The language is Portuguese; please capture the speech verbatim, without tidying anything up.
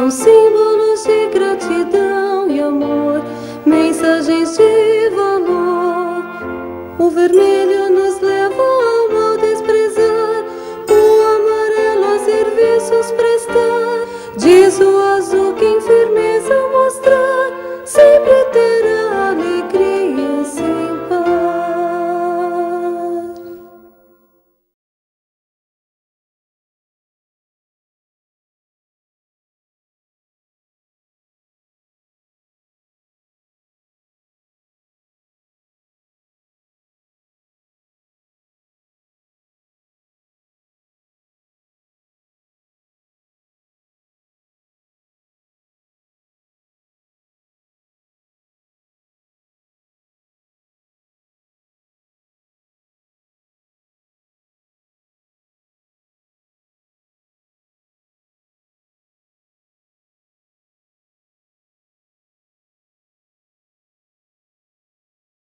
são símbolos de gratidão e amor, mensagens de valor. O vermelho nos leva ao mal desprezar, o amarelo a serviços prestar. Diz o azul quem fez